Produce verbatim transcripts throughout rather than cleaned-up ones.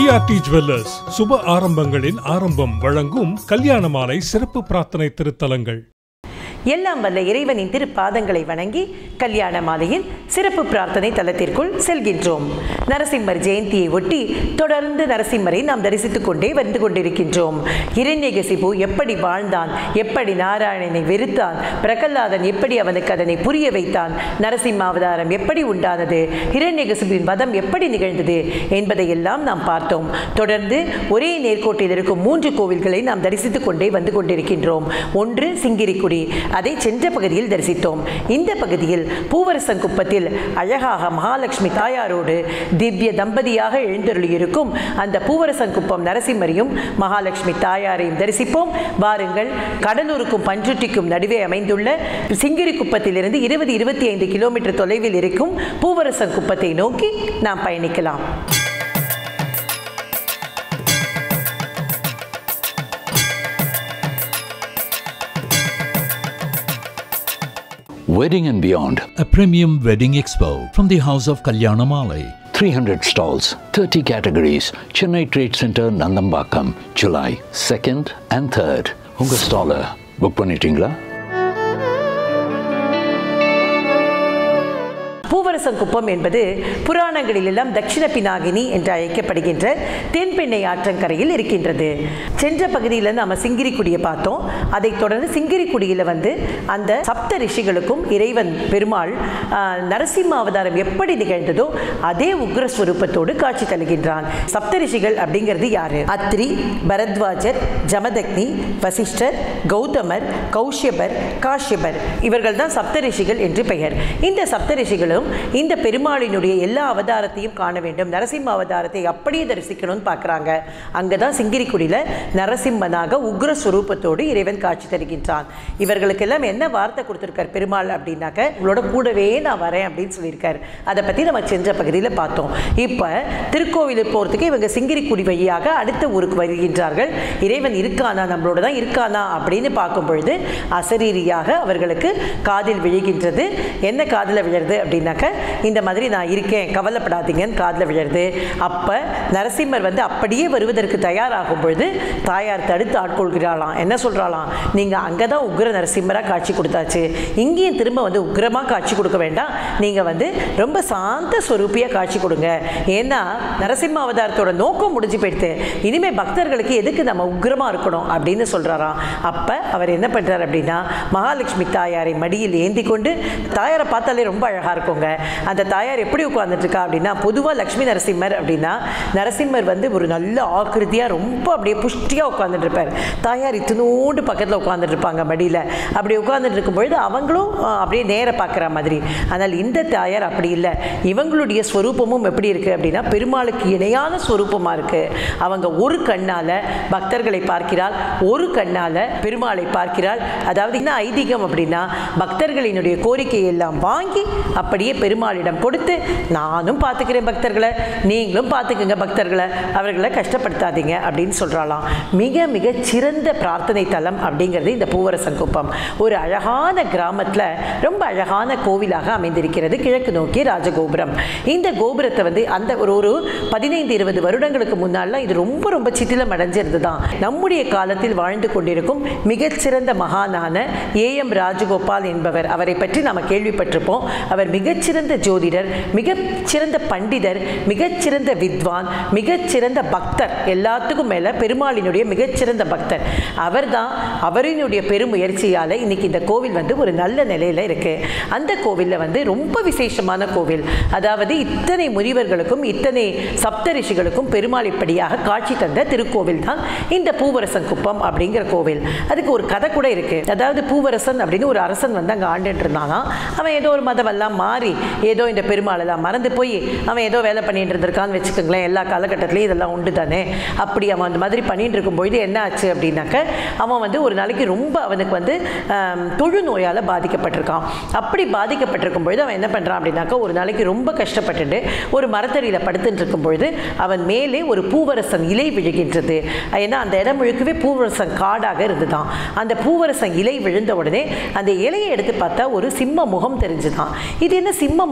GRT jewellers சுப ஆரம்பங்களின் ஆரம்பம் வழங்கும் கல்யாணமாலை சிறப்பு பிரார்த்தனை திருத்தலங்கள். எல்லாம் வல்ல இறைவனின் திருப்பாதங்களை வணங்கி கல்யாண மாலையின் சிறப்பு பிரார்த்தனை தலத்திற்குள் செல்கின்றோம். நரசிம்மர் ஜெயந்தியை ஒட்டி தொடர்ந்து நரசிம்மரை நாம் தரிசித்துக் கொண்டே வந்து கொண்டிருக்கின்றோம். இரண்யகசிபு எப்படி வாழ்ந்தான், எப்படி நாராயணனை வெறுத்தான், பிரகலாதன் எப்படி அவனுக்கு அதனை புரிய வைத்தான், நரசிம்ம அவதாரம் எப்படி உண்டானது, இரண்யகசிபுவின் வதம் எப்படி நிகழ்ந்தது என்பதையெல்லாம் நாம் பார்த்தோம். தொடர்ந்து ஒரே நேர்கோட்டில் இருக்கும் மூன்று கோவில்களை நாம் தரிசித்துக் கொண்டே வந்து கொண்டிருக்கின்றோம். ஒன்று சிங்கிரிக்குடி, அதை சென்ற பகுதியில் தரிசித்தோம். இந்த பகுதியில் பூவரசன் குப்பத்தில் அழகாக மகாலட்சுமி தாயாரோடு திவ்ய தம்பதியாக எழுந்தருளியிருக்கும் அந்த பூவரசன் குப்பம் நரசிம்மரையும் மகாலட்சுமி தாயாரையும் தரிசிப்போம். வாருங்கள், கடலூருக்கும் பஞ்சுட்டிக்கும் நடுவே அமைந்துள்ள சிங்கிரி குப்பத்திலிருந்து இருபது இருபத்தி ஐந்து கிலோமீட்டர் தொலைவில் இருக்கும் பூவரசன் குப்பத்தை நோக்கி நாம் பயணிக்கலாம். Wedding and Beyond, a premium wedding expo from the house of Kalyanamalai. three hundred stalls, thirty categories, Chennai Trade Center, Nandambakam, July second and third. Unga stall book பண்ணிட்டீங்களா? பூவரசன் குப்பம் என்பது புராணங்களிலெல்லாம் தட்சிண பினாகினி என்று அழைக்கப்படுகின்ற தென்பெண்ணை ஆற்றங்கரையில் இருக்கின்றது. சென்ற பகுதியில் நம்ம சிங்கிரிக்குடியை பார்த்தோம். அதைத் தொடர்ந்து சிங்கிரிக்குடியில் வந்து அந்த சப்த ரிஷிகளுக்கும் இறைவன் பெருமாள் நரசிம்ம அவதாரம் எப்படி நிகழ்ந்ததோ அதே உக்ரஸ்வரூபத்தோடு காட்சி தருகின்றான். சப்த ரிஷிகள் அப்படிங்கிறது யாரு? அத்ரி, பரத்வாஜர், ஜமதக்னி, வசிஷ்டர், கௌதமர், கௌஷ்யபர், காஷ்யபர், இவர்கள் தான் சப்த ரிஷிகள் என்று பெயர். இந்த சப்த ரிஷிகளும் இந்த பெருமாளினுடைய எல்லா அவதாரத்தையும் காண வேண்டும், நரசிம்ம அவதாரத்தை அப்படியே தரிசிக்கணும்னு பார்க்குறாங்க. அங்கதான் சிங்கிரிக்குடியில் நரசிம்மனாக உக்ர ஸ்வரூபத்தோடு இறைவன் காட்சி தருகின்றான். இவர்களுக்கெல்லாம் என்ன வார்த்தை கொடுத்துருக்கார் பெருமாள் அப்படின்னாக்க, உங்களோட கூடவே நான் வரேன் அப்படின்னு சொல்லியிருக்காரு. அதை பற்றி நம்ம சென்ற பகுதியில் பார்த்தோம். இப்போ திருக்கோவிலூர் போகிறதுக்கு இவங்க சிங்கிரிக்குடி வழியாக அடுத்த ஊருக்கு வருகின்றார்கள். இறைவன் இருக்கானா, நம்மளோட தான் இருக்கானா அப்படின்னு பார்க்கும் பொழுது அசரீரியாக அவர்களுக்கு காதில் விழுகின்றது. என்ன காதில் விழுறது அப்படின்னாக்க, இந்த மாதிரி நான் இருக்கேன், கவலைப்படாதீங்கன்னு காதில் விழுறது. அப்போ நரசிம்மர் வந்து அப்படியே வருவதற்கு தயாராகும் பொழுது தாயார் தடுத்து ஆட்கொள்கிறாளாம். என்ன சொல்கிறாளாம், நீங்கள் அங்கே தான் உக்ர நரசிம்மராக காட்சி கொடுத்தாச்சு, இங்கேயும் திரும்ப வந்து உக்ரமாக காட்சி கொடுக்க வேண்டாம், நீங்கள் வந்து ரொம்ப சாந்த ஸ்வரூப்பியாக காட்சி கொடுங்க. ஏன்னா நரசிம்ம அவதாரத்தோட நோக்கம் முடிஞ்சு போயிடுது, இனிமேல் பக்தர்களுக்கு எதுக்கு நம்ம உக்ரமாக இருக்கணும் அப்படின்னு சொல்கிறாராம். அப்போ அவர் என்ன பண்ணுறார் அப்படின்னா, மகாலட்சுமி தாயாரை மடியில் ஏந்தி கொண்டு, தாயாரை பார்த்தாலே ரொம்ப அழகாக இருக்குங்க. அந்த தாயார் எப்படி உட்கார்ந்துட்டு இருக்கா அப்படின்னா, பொதுவாக லக்ஷ்மி நரசிம்மர் அப்படின்னா நரசிம்மர் வந்து ஒரு நல்ல ஆக்கிருதியாக ரொம்ப அப்படியே புஷ்டியாக உட்காந்துட்டு இருப்பார். தாயார் இத்தினோண்டு பக்கத்தில் உட்காந்துட்டு இருப்பாங்க மடியில். அப்படி உட்காந்துட்டு இருக்கும்பொழுது அவங்களும் அப்படியே நேர பார்க்குற மாதிரி. ஆனால் இந்த தாயார் அப்படி இல்லை. இவங்களுடைய ஸ்வரூபமும் எப்படி இருக்குது அப்படின்னா, பெருமாளுக்கு இணையான ஸ்வரூபமாக இருக்குது. அவங்க ஒரு கண்ணால் பக்தர்களை பார்க்கிறாள், ஒரு கண்ணால் பெருமாளை பார்க்கிறாள். அதாவது என்ன ஐதீகம் அப்படின்னா, பக்தர்களினுடைய கோரிக்கையை எல்லாம் வாங்கி அப்படியே பெருமாளிடம் கொடுத்து, நானும் பார்த்துக்கிறேன் பக்தர்களை, நீங்களும் பார்த்துக்குங்க பக்தர்களை, அவர்களை கஷ்டப்படுத்தாதீங்க அப்படின்னு சொல்கிறாளாம். மிக மிக சிறந்த பிரார்த்தனை தலம் அப்படிங்கிறது இந்த பூவரசன் குப்பம். ஒரு அழகான கிராமத்தில் ரொம்ப அழகான கோவிலாக அமைந்திருக்கிறது, கிழக்கு நோக்கிய ராஜகோபுரம். இந்த கோபுரத்தை வந்து அந்த ஒரு ஒரு பதினைந்து இருபது வருடங்களுக்கு முன்னாலாம் இது ரொம்ப ரொம்ப சிதிலம் அடைஞ்சிருந்து தான். நம்முடைய காலத்தில் வாழ்ந்து கொண்டிருக்கும் மிகச்சிறந்த மகானான ஏ எம் ராஜகோபால் என்பவர், அவரை பற்றி நாம் கேள்விப்பட்டிருப்போம். அவர் மிகச்சிறந்த ஜோதிடர், மிகச்சிறந்த பண்டிதர், மிகச்சிறந்த வித்வான், மிகச்சிறந்த பக்தர், எல்லாத்துக்கும் மேலே பெருமாளினுடைய மிகச்சிறந்த பக்தர் அவர் தான். அவரினுடைய பெருமுயற்சியால் இன்னைக்கு இந்த கோவில் வந்து ஒரு நல்ல நிலையில் இருக்குது. அந்த கோவிலில் வந்து ரொம்ப விசேஷமான கோவில். அதாவது இத்தனை முனிவர்களுக்கும் இத்தனை சப்த ரிஷிகளுக்கும் பெருமாள் இப்படியாக காட்சி தந்த திருக்கோவில் தான் இந்த பூவரசன் குப்பம் அப்படிங்கிற கோவில். அதுக்கு ஒரு கதை கூட இருக்குது. அதாவது பூவரசன் அப்படின்னு ஒரு அரசன் வந்து அங்கே ஆண்டுட்டு இருந்தானா. அவன் ஏதோ ஒரு மதமெல்லாம் மாறி ஏதோ இந்த பெருமாளெல்லாம் மறந்து போய் அவன் ஏதோ வேலை பண்ணிட்டு இருந்திருக்கான்னு வச்சுக்கோங்களேன். எல்லா காலகட்டத்திலையும் இதெல்லாம் உண்டு தானே. அப்படி அவன் அந்த மாதிரி பண்ணிட்டு இருக்கும்பொழுது என்ன ஆச்சு அப்படின்னாக்க, அவன் வந்து ஒரு நாளைக்கு ரொம்ப அவனுக்கு வந்து தொழுநோயால் பாதிக்கப்பட்டிருக்கான். அப்படி பாதிக்கப்பட்டிருக்கும் பொழுது அவன் என்ன பண்ணுறான் அப்படின்னாக்கா, ஒரு நாளைக்கு ரொம்ப கஷ்டப்பட்டுட்டு ஒரு மரத்தடியில் படுத்துட்டு இருக்கும் பொழுது அவன் மேலே ஒரு பூவரசன் இலை விழுகின்றது. ஏன்னா அந்த இடம் முழுக்கவே பூவரசன் காடாக இருந்துதான். அந்த பூவரசன் இலை விழுந்த உடனே அந்த இலையை எடுத்து பார்த்தா ஒரு சிம்ம முகம் தெரிஞ்சுதான். இது என்ன சிம்ம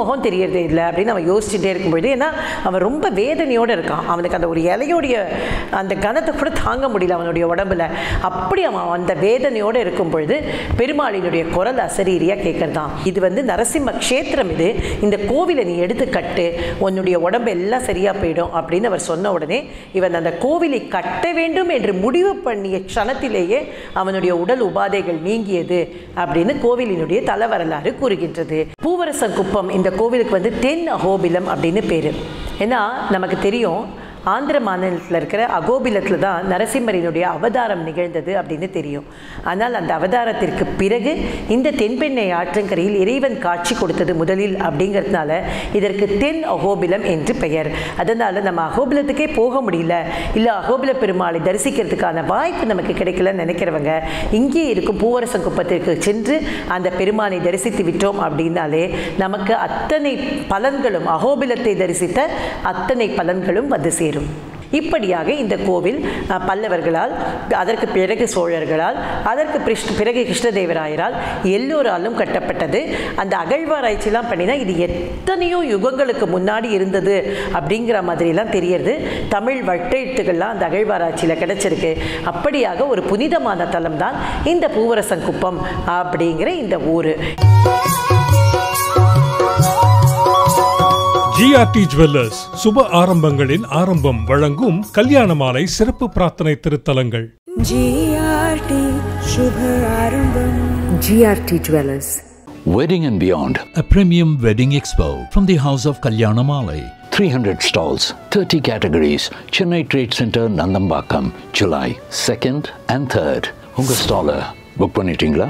முகம் தெரியறதே இல்லை அப்படின்னு அவன் யோசிச்சுட்டே இருக்கும்பொழுது, ஏன்னா அவன் ரொம்ப வேதனையோடு இருக்கான். அவனுக்கு அந்த ஒரு இலையோடைய அந்த கனத்தை கூட தாங்க முடியல அவனுடைய உடம்புல. அப்படி அவன் அந்த வேதனையோடு இருக்கும் பொழுது பெருமாளினுடைய குரல் அசரீரியாக கேட்கறதான். இது வந்து நரசிம்ம க்ஷேத்திரம், இது இந்த கோவிலை நீ எடுத்து கட்டு, உன்னுடைய உடம்பு எல்லாம் சரியாக போயிடும் அப்படின்னு அவர் சொன்ன உடனே இவன் அந்த கோவிலை கட்ட வேண்டும் என்று முடிவு பண்ணிய க்ஷணத்திலேயே அவனுடைய உடல் உபாதைகள் நீங்கியது அப்படின்னு கோவிலினுடைய தல வரலாறு கூறுகின்றது. பூவரசன் குப்பம் இந்த கோவிலுக்கு வந்து தென் அகோபிலம் அப்படின்னு பேர். ஏன்னா நமக்கு தெரியும், ஆந்திர மாநிலத்தில் இருக்கிற அகோபிலத்தில் தான் நரசிம்மரினுடைய அவதாரம் நிகழ்ந்தது அப்படின்னு தெரியும். ஆனால் அந்த அவதாரத்திற்கு பிறகு இந்த தென்பெண்ணை ஆற்றங்கரையில் இறைவன் காட்சி கொடுத்தது முதலில் அப்படிங்கிறதுனால இதற்கு தென் அகோபிலம் என்று பெயர். அதனால் நம்ம அகோபிலத்துக்கே போக முடியல, இல்லை அகோபில பெருமாளை தரிசிக்கிறதுக்கான வாய்ப்பு நமக்கு கிடைக்கலன்னு நினைக்கிறவங்க இங்கே இருக்கும் பூவரசன் குப்பத்திற்கு சென்று அந்த பெருமானை தரிசித்து விட்டோம் அப்படின்னாலே நமக்கு அத்தனை பலன்களும், அகோபிலத்தை தரிசித்த அத்தனை பலன்களும் வந்து சேரும். இப்படியாக இந்த கோவில் பல்லவர்களால், அதற்கு பிறகு சோழர்களால், அதற்கு பிறகு கிருஷ்ணதேவராயரால் எல்லோராலும் கட்டப்பட்டது. அந்த அகழ்வாராய்ச்சிலாம் பண்ணினா இது எத்தனையோ யுகங்களுக்கு முன்னாடி இருந்தது அப்படிங்கிற மாதிரிலாம் தெரியறது. தமிழ் வட்டெழுத்துக்கள்லாம் அந்த அகழ்வாராய்ச்சியில் கிடைச்சிருக்கு. அப்படியாக ஒரு புனிதமான தலம் தான் இந்த பூவரசன் குப்பம் அப்படிங்கிற இந்த ஊர். ஜி ஆர் டி ஜுவல்லர்ஸ் சுப ஆரம்பங்களின் ஆரம்பம் வழங்கும் கல்யாணமாலை சிறப்பு பிரார்த்தனை திருத்தலங்கள். ஜி ஆர் டி சுப ஆரம்பம். G R T Jewellers. Wedding and Beyond, a premium wedding expo from the house of Kalyanamalai. three hundred stalls, thirty categories, Chennai Trade Center, Nandambakam, July second and third. உங்க ஸ்டாலை book பண்ணிட்டீங்களா?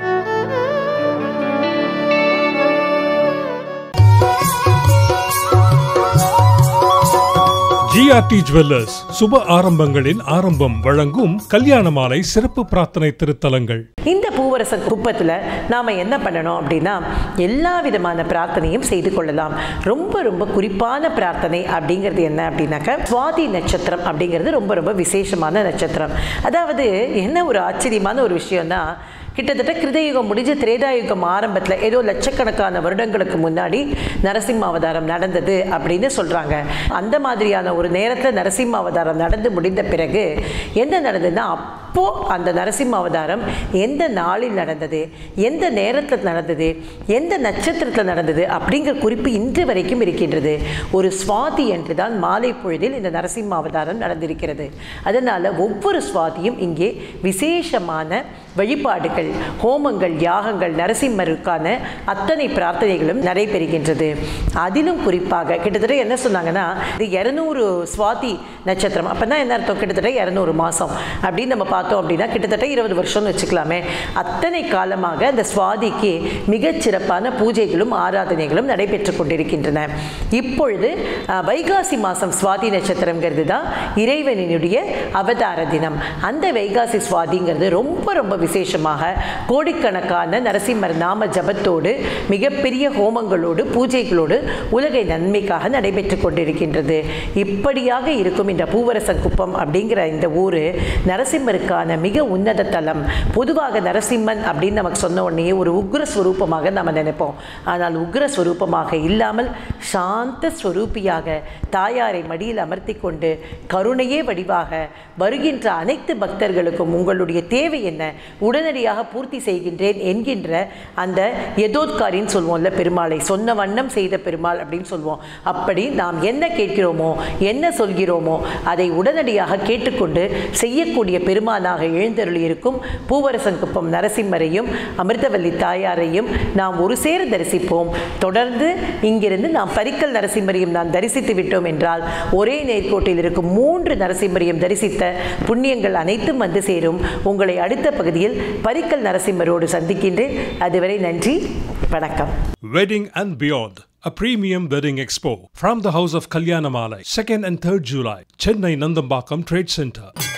G R T jewellers சுப ஆரம்பங்களின் ஆரம்பம் வழங்கும் கல்யாணமாலை சிறப்பு பிரார்த்தனை திருத்தலங்கள். இந்த பூவரசன் குப்பத்தில் நாம் என்ன பண்ணணும் அப்படின்னா எல்லா விதமான பிரார்த்தனையும் செய்து கொள்ளலாம். ரொம்ப ரொம்ப குறிப்பான பிரார்த்தனை அப்படிங்கிறது என்ன அப்படின்னாக்கா, சுவாதி நட்சத்திரம் அப்படிங்கிறது ரொம்ப ரொம்ப விசேஷமான நட்சத்திரம். அதாவது என்ன ஒரு ஆச்சரியமான ஒரு விஷயம்னா, கிட்டத்தட்ட கிருதயுகம் முடிஞ்ச திரேதாயுகம் ஆரம்பத்தில் ஏதோ லட்சக்கணக்கான வருடங்களுக்கு முன்னாடி நரசிம்ம அவதாரம் நடந்தது அப்படின்னு சொல்கிறாங்க. அந்த மாதிரியான ஒரு நேரத்தில் நரசிம்ம அவதாரம் நடந்து முடிந்த பிறகு என்ன நடந்ததுன்னா, அப்போது அந்த நரசிம்ம அவதாரம் எந்த நாளில் நடந்தது, எந்த நேரத்தில் நடந்தது, எந்த நட்சத்திரத்தில் நடந்தது அப்படிங்கிற குறிப்பு இன்று வரைக்கும் இருக்கின்றது. ஒரு சுவாதி என்று தான் மாலை பொழுதில் இந்த நரசிம்ம அவதாரம் நடந்திருக்கிறது. அதனால் ஒவ்வொரு சுவாதியும் இங்கே விசேஷமான வழிபாடுகள், ஹோமங்கள், யாகங்கள், நரசிம்மருக்கான அத்தனை பிரார்த்தனைகளும் நடைபெறுகின்றது. அதிலும் குறிப்பாக கிட்டத்தட்ட என்ன சொன்னாங்கன்னா, இது இரநூறு சுவாதி நட்சத்திரம். அப்போ தான் என்ன அர்த்தம், கிட்டத்தட்ட இரநூறு மாதம் அப்படின்னு நம்ம பார்த்தோம் அப்படின்னா கிட்டத்தட்ட இருபது வருஷம்னு வச்சுக்கலாமே. அத்தனை காலமாக அந்த சுவாதிக்கு மிகச்சிறப்பான பூஜைகளும் ஆராதனைகளும் நடைபெற்று கொண்டிருக்கின்றன. இப்பொழுது வைகாசி மாதம் சுவாதி நட்சத்திரங்கிறது தான் இறைவனினுடைய அவதார தினம். அந்த வைகாசி சுவாதிங்கிறது ரொம்ப ரொம்ப விசேஷமாக கோடிக்கணக்கான நரசிம்மர் நாம ஜபத்தோடு, மிகப்பெரிய ஹோமங்களோடு, பூஜைகளோடு உலகை நன்மைக்காக நடைபெற்று கொண்டிருக்கின்றது. இப்படியாக இருக்கும் இந்த பூவரசன் குப்பம் அப்படிங்கிற இந்த ஊர் நரசிம்மருக்கான மிக உன்னத தலம். பொதுவாக நரசிம்மன் அப்படின்னு நமக்கு சொன்ன உடனே ஒரு உக்ரஸ்வரூபமாக நம்ம நினைப்போம். ஆனால் உக்ரஸ்வரூபமாக இல்லாமல் சாந்த ஸ்வரூபியாக தாயாரை மடியில் அமர்த்தி கொண்டு கருணையே வடிவாக வருகின்ற அனைத்து பக்தர்களுக்கும் உங்களுடைய தேவை என்ன, உடனடியாக பூர்த்தி செய்கின்றேன் என்கின்ற அந்த யதோத்காரின்னு சொல்லுவோம்ல, பெருமாளை சொன்ன வண்ணம் செய்த பெருமாள் அப்படின்னு சொல்லுவோம். அப்படி நாம் என்ன கேட்கிறோமோ, என்ன சொல்கிறோமோ அதை உடனடியாக கேட்டுக்கொண்டு செய்யக்கூடிய பெருமானாக எழுந்தருளி இருக்கும் பூவரசன் குப்பம் நரசிம்மரையும் அமிர்தவல்லி தாயாரையும் நாம் ஒரு சேர தரிசிப்போம். தொடர்ந்து இங்கிருந்து நாம் பரிக்கல் நரசிம்மரையும் நாம் தரிசித்து விட்டோம் என்றால் ஒரே நேர்கோட்டில் இருக்கும் மூன்று நரசிம்மரையும் தரிசித்த புண்ணியங்கள் அனைத்தும் வந்து சேரும். உங்களை அடுத்த பகுதியில் பரிக்கல் நரசிம்மரோடு சந்திக்கின்றேன். அதுவரை நன்றி, வணக்கம். Wedding and Beyond, a premium wedding expo from the house of Kalyanamalai, second and third July, Chennai Nandambakam Trade Center.